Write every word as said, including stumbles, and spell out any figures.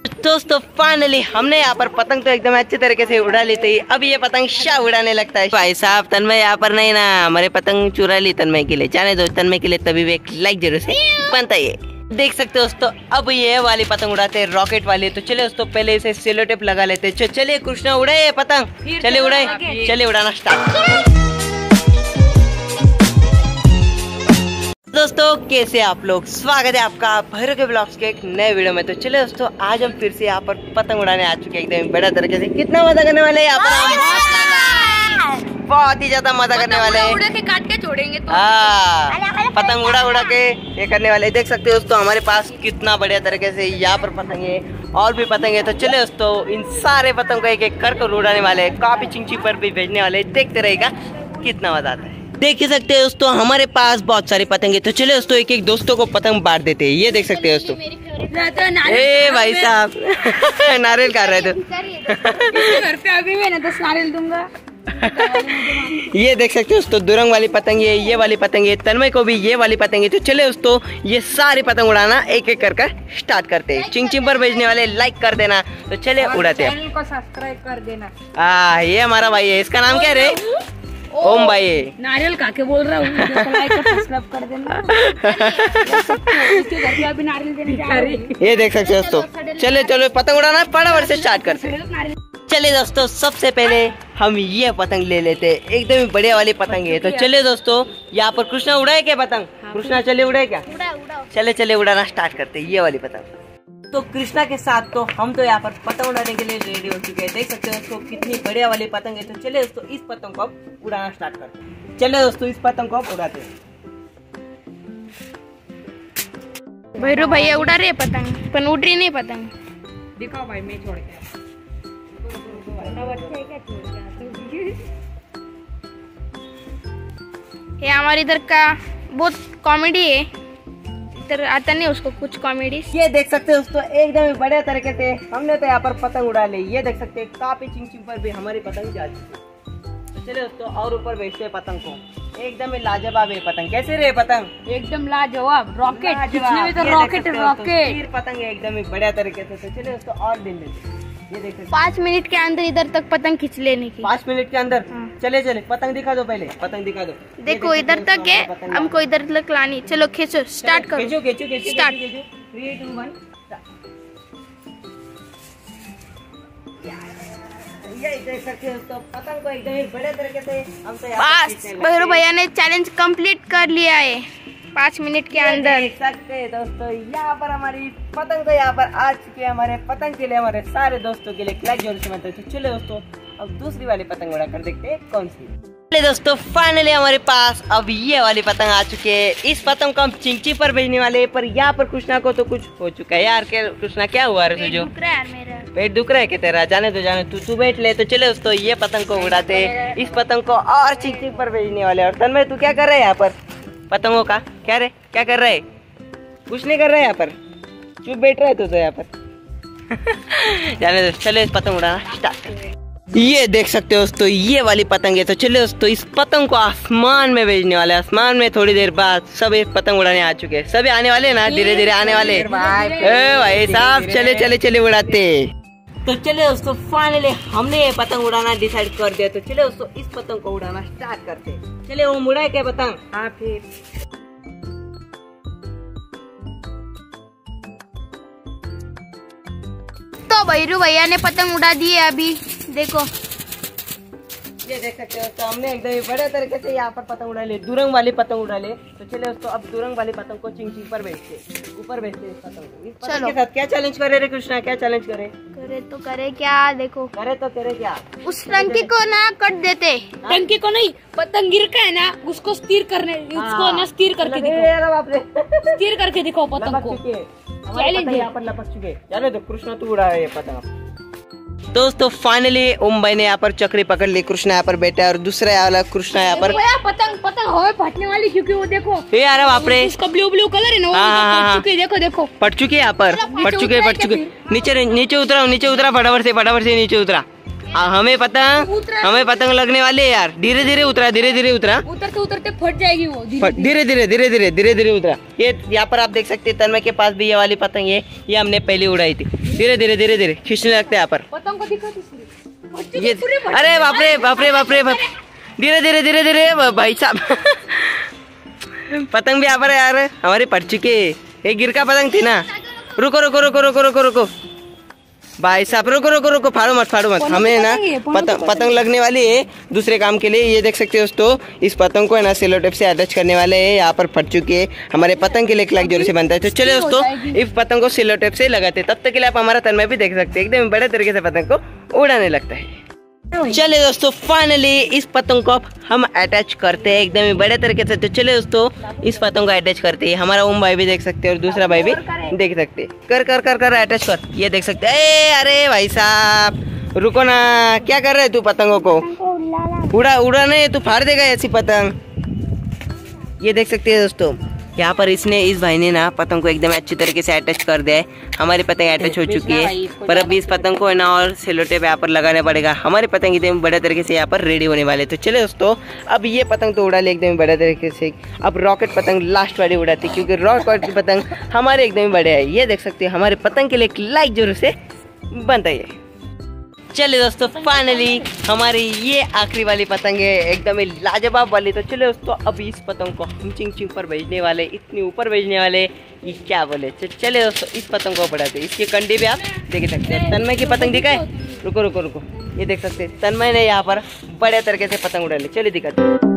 दोस्तों फाइनली हमने यहाँ पर पतंग तो एकदम अच्छे तरीके से उड़ा ली थी। अब ये पतंग शाह उड़ाने लगता है। भाई साहब तन्मय यहाँ पर नहीं ना, हमारे पतंग चुरा ली तन्मय के लिए। जाने दो, तन्मय के लिए तभी भी एक लाइक जरूर से बनता है। देख सकते हो दोस्तों, अब ये वाली पतंग उड़ाते हैं, रॉकेट वाली। तो चले दोस्तों पहले इसे सेलो टेप लगा लेते हैं। चलिए कृष्णा उड़ाए ये पतंग, चले उड़ाए, चले उड़ाना स्टार्ट। दोस्तों कैसे आप लोग, स्वागत है आपका भैरव के ब्लॉग्स के एक नए वीडियो में। तो चले दोस्तों आज हम फिर से यहाँ पर पतंग उड़ाने आ चुके हैं एकदम बड़ा तरीके से। कितना मजा करने वाले हैं यहाँ पर, बहुत ही ज्यादा मजा करने वाले हैं। उड़ा के काट के छोड़ेंगे तो हाँ, पतंग उड़ा उड़ा के ये करने वाले। देख सकते हो दोस्तों हमारे पास कितना बढ़िया तरीके से यहाँ पर पतंग है और भी पतंग है। तो चले दोस्तों इन सारे पतंग को एक एक कर कर उड़ाने वाले हैं, काफी चिंची पर भी भेजने वाले। देखते रहेगा कितना मजा आता है। देख ही सकते हैं दोस्तों हमारे पास बहुत सारी पतंग है। तो चले दोस्तों एक एक दोस्तों को पतंग बांट देते हैं। ये देख सकते हैं दोस्तों, ए भाई साहब नारियल खा रहे थे। घर पे अभी मैंने दस नारियल दूंगा। ये देख सकते हो दोस्तों दुरंग वाली पतंग है, ये वाली पतंग है, तन्मय को भी ये वाली पतंग है। तो चले दोस्तों ये सारी पतंग उड़ाना एक एक कर कर स्टार्ट करते हैं। चिंग चिंग पर भेजने वाले लाइक कर देना। तो चले उड़ाते हैं। चैनल को सब्सक्राइब कर देना। हाँ ये हमारा भाई है, इसका नाम क्या रे? ओम भाई है। नारियल खा के बोल रहा हूँ, लाइक और सब्सक्राइब कर देना। अभी नारियल देने जा रही है। ये देख सकते हो दोस्तों, चले चलो पतंग उड़ाना फटाफट से स्टार्ट करते हैं। चले दोस्तों सबसे पहले हम ये पतंग ले लेते हैं, एकदम बढ़िया वाली पतंग है। तो चले दोस्तों यहाँ पर कृष्णा उड़ाए क्या पतंग? कृष्णा चले उड़ाए क्या? चले चले उड़ाना स्टार्ट करते हैं ये वाली पतंग। तो कृष्णा के साथ तो हम तो यहाँ पर पतंग उड़ाने के लिए रेडी हो चुके हैं। देख सकते हो दोस्तों कितनी बढ़िया वाली पतंग है। तो चले दोस्तों इस पतंग को अब उड़ाना स्टार्ट करते हैं। चले दोस्तों इस पतंग को अब उड़ाते हैं। भैरू भैया उड़ा रहे पतंग, पर उड़ रही नहीं पतंग। दिखाओ भाई, मैं छोड़ के ये हमारे इधर का बहुत कॉमेडी है, इधर आता नहीं उसको कुछ कॉमेडी। ये देख सकते हो दोस्तों एकदम बढ़िया तरीके से हमने तो यहाँ पर पतंग उड़ा ली। ये देख सकते हैं काफी चिंग चिंग पर भी हमारी पतंग जा चुकी है। तो चले दोस्तों और ऊपर बैठते हैं पतंग को। एकदम लाजवाब है पतंग। कैसे रहे पतंग? एकदम लाजवाब, रॉकेट कितने में तो रॉकेट रॉकेट पतंग है एकदम बढ़िया तरीके से। तो चले दोस्तों और दिन लेते। ये देख सकते पाँच मिनट के अंदर इधर तक पतंग खींच लेने की। पाँच मिनट के अंदर? चले चले पतंग दिखा दो, पहले पतंग दिखा दो। देखो इधर तक है, हमको इधर तक लानी। चलो खींचो, स्टार्ट करो। खींचो खींचो खींचो स्टार्ट। थ्री टू वन ये देख सकते हो दोस्तों पतंग को एकदम बड़े तरीके से हम तो बस भैरू भैया ने चैलेंज कंप्लीट कर लिया है पाँच मिनट के अंदर। देख सकते हैं दोस्तों यहाँ पर हमारी पतंग तो यहाँ पर आ चुकी है। हमारे पतंग के लिए हमारे सारे दोस्तों के लिए लाइक जरूर से मत। तो चलो दोस्तों अब दूसरी वाली पतंग उड़ा कर देखते हैं कौन सी। चलिए दोस्तों फाइनली हमारे पास अब ये वाली पतंग आ चुकी है। इस पतंग को हम चिंची पर भेजने वाले हैं, पर यहाँ पर कृष्णा को तो कुछ हो चुका है यार। क्या कृष्णा क्या हुआ रे तुझे? पेट दुख रहा है क्या तेरा? जाने तो जाने, तू तू बैठ ले। तो चले दोस्तों ये पतंग को उड़ाते, इस पतंग को और चिंची पर भेजने वाले। और तन्मय तू क्या कर रहा है यहाँ पर पतंगों का? क्या रे क्या कर रहे? कुछ नहीं कर रहा है यहाँ पर, चुप बैठ रहा है तू तो यहाँ पर। जाने दो, चले इस पतंग उड़ाना स्टार्ट करते हैं। ये देख सकते हो दोस्तों ये वाली पतंग है। तो चले दोस्तों इस पतंग को आसमान में भेजने वाले। आसमान में थोड़ी देर बाद सब एक पतंग उड़ाने आ चुके हैं। सभी आने वाले ना, धीरे धीरे आने वाले। ए भाई साहब चले चले चले उड़ाते। तो चले दोस्तों फाइनली हमने ये पतंग उड़ाना डिसाइड कर दिया। तो चले दोस्तों इस पतंग को उड़ाना स्टार्ट करते। चले वो उड़ाए क्या पतंग? हाँ फिर तो भैरू भैया ने पतंग उड़ा दी है अभी। देखो ये देख सकते हो तो हमने एकदम बड़े तरीके से यहाँ पर पतंग उड़ा ले, दुरंग वाली पतंग उड़ा ले। तो चले दोस्तों अब दुरंग वाली पतंग को चिंग चिंग पर भेजते, ऊपर भेजते इस पतंग को। इस पतंग के साथ क्या चैलेंज करे रे कृष्णा? क्या चैलेंज करे? करे तो करे क्या? देखो करे तो करे क्या? उस टंकी को ना कट देते। टंकी को नहीं, पतंग गिर का है ना उसको स्थिर करने, उसको ना स्थिर करके दिखाओ। स्थिर करके दिखाओ पतंग को। चैलेंज यहाँ पर लपक चुके। चलो तो कृष्णा तू उड़ा ये पतंग। दोस्तों फाइनली ओम भाई ने यहाँ पर चक्री पकड़ ली, कृष्णा यहाँ पर बैठा है और दूसरा वाला कृष्णा यहाँ पर पतंग पतंग हवा फटने वाली, क्योंकि वो देखो ये यार बाप रे उसका ब्लू ब्लू कलर है ना, हाँ, फट चुकी है। देखो देखो फट चुकी है यहाँ पर, फट चुके फट चुके। नीचे नीचे उतरा नीचे उतरा फटाफट से फटाफट से नीचे उतरा। हमें पतंग हमें पतंग लगने वाली है यार। धीरे धीरे उतरा, धीरे धीरे उतरा, उतरते उतरते फट जाएगी वो। धीरे धीरे धीरे धीरे धीरे धीरे उतरा। ये यहाँ पर आप देख सकते हैं तन्मय के पास भी ये वाली पतंग है, ये हमने पहले उड़ाई थी। धीरे धीरे धीरे धीरे खींचने लगते हैं यहाँ पर पतंग को दिखा ये। अरे बापरे बापरे बापरे बाप, धीरे धीरे धीरे धीरे भाई साहब पतंग भी यहाँ पर यार हमारी पड़ चुकी है। ये गिर का पतंग थी ना। रुको रुको रुको रुको रुको रुको भाई साहब, रुको रुको रुको, फाड़ो मत फाड़ो मत। हमें ना पतंग पतंग लगने वाली है दूसरे काम के लिए। ये देख सकते हो दोस्तों, इस पतंग को है ना सेलो टेप से अटैच करने वाले हैं। यहाँ पर फट चुकी है, हमारे पतंग के लिए क्लैक जोर से बनता है। तो चलिए दोस्तों इस पतंग को सेलो टेप से लगाते, तब तक के लिए आप हमारा तन्मय भी देख सकते हैं एकदम बड़े तरीके से पतंग को उड़ाने लगता है। चलिए दोस्तों फाइनली इस पतंग को हम अटैच करते हैं एकदम बड़े तरीके से। तो चलिए दोस्तों इस पतंग को अटैच करते हैं। हमारा ओम भाई भी देख सकते हैं और दूसरा भाई भी देख सकते हैं। कर कर कर कर अटैच कर। ये देख सकते हैं। ए अरे भाई साहब रुको ना, क्या कर रहे तू पतंगों को? उड़ा उड़ा नहीं, तू फाड़ देगा ऐसी पतंग। ये देख सकते हैं दोस्तों, यहाँ पर इसने इस भाई ने ना पतंग को एकदम अच्छी तरीके से अटैच कर दिया है। हमारी पतंग अटैच हो चुकी है, पर अब इस पतंग को है ना और सेलो टेप यहाँ पर लगाना पड़ेगा। हमारी पतंग एकदम बड़े तरीके से यहाँ पर रेडी होने वाले। तो चले दोस्तों अब ये पतंग तो उड़ा ले एकदम बड़े तरीके से। अब रॉकेट पतंग लास्ट वाली उड़ाती, क्योंकि रॉकेट की पतंग हमारे एकदम बड़े है। ये देख सकते हैं हमारे पतंग के लिए एक लाइक जरूर से बनता है। चलिए दोस्तों फाइनली हमारी ये आखिरी वाली पतंग है एकदम लाजवाब वाली। तो चलिए दोस्तों अब इस पतंग को हम चिंग चिंग पर भेजने वाले, इतनी ऊपर भेजने वाले ये क्या बोले। चलिए दोस्तों इस पतंग को बढ़ाते, इसके कंडी भी आप देख सकते हैं। तन्मय की पतंग दिखाए, रुको रुको रुको, ये देख सकते हैं तन्मय ने यहाँ पर बड़े तरीके से पतंग उड़ा ली। चलिए दिखाते।